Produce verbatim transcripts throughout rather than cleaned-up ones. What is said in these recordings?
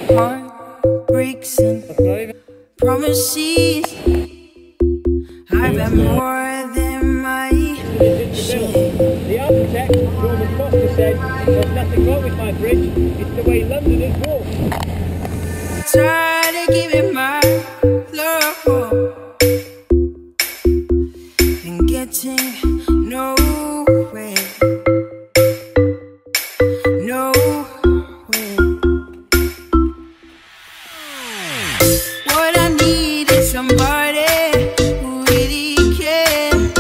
heartbreaks and promises. I've had more than my share. The architect, Norman Foster, said there's nothing wrong with my bridge, it's the way London is walked. Try to give it my love and getting nowhere, nowhere. What I need is somebody who really cares.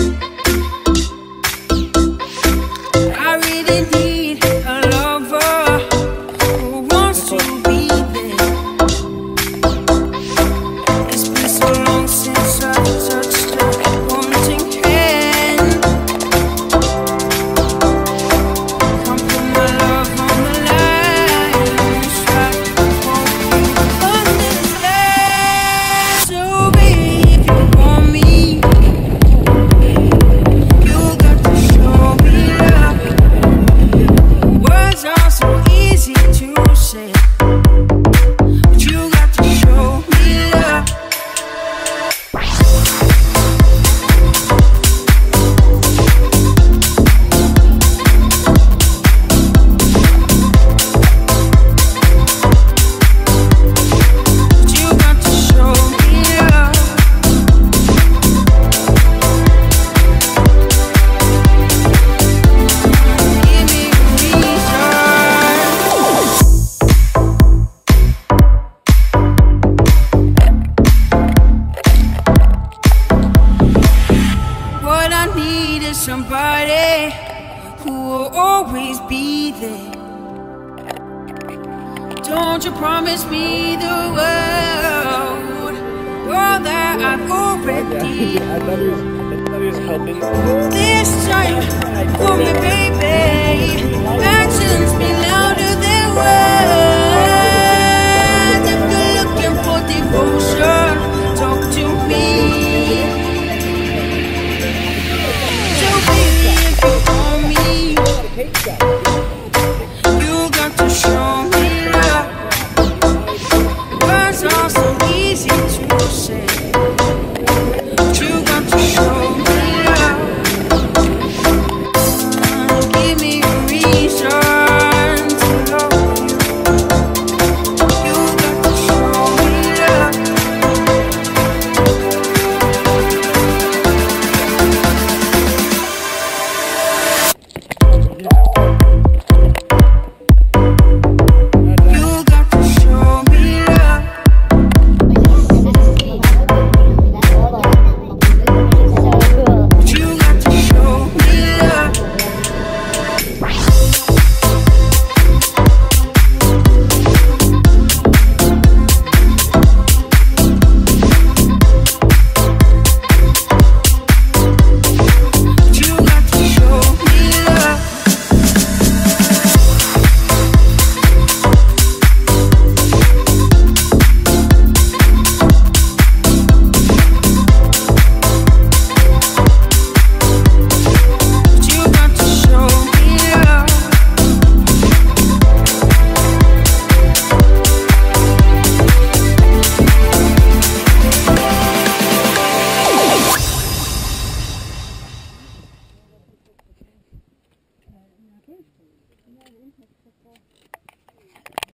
I really need a lover who wants to be there. It's been so long since I've touched a haunting hand. Come put my love on the line, try to understand. So baby, if you want me, you got to show me love. Words are so easy to say, but you got to show me love. But you got to show me love. Give me a reason. What I need is somebody who will always be there. Don't you promise me the world, all that I've already. I thought he was, I thought he was helping. This time for me, baby. Actions speak louder than words.